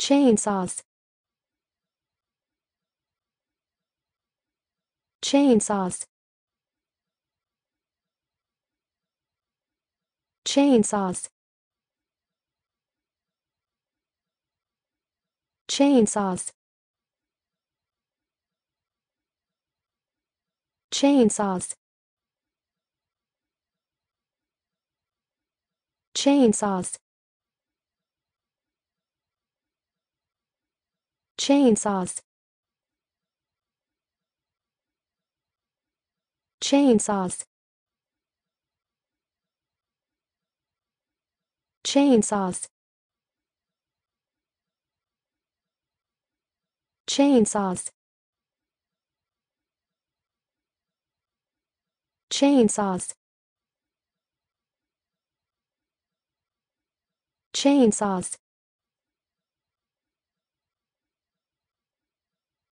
chainsaws, chainsaws, chainsaws, chainsaws, chainsaws, chainsaws, chainsaws, chainsaws, chainsaws, chainsaws, chainsaws, chainsaws,